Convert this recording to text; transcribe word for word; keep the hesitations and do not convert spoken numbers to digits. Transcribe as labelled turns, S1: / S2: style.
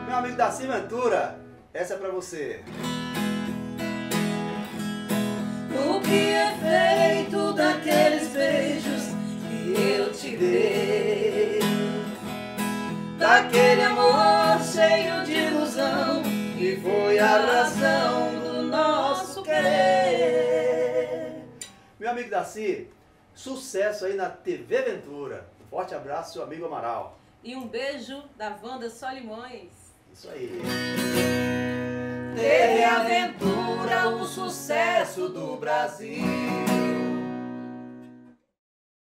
S1: Meu amigo Darcy Ventura, essa é pra você.
S2: O que é feito daqueles beijos que eu te dei, daquele amor cheio de ilusão que foi a razão do nosso querer.
S1: Meu amigo Darcy, sucesso aí na T V Ventura. Um forte abraço, seu amigo Amaral.
S3: E um beijo da Wanda Solimões.
S1: Isso aí.
S2: T V Aventura, o sucesso do Brasil.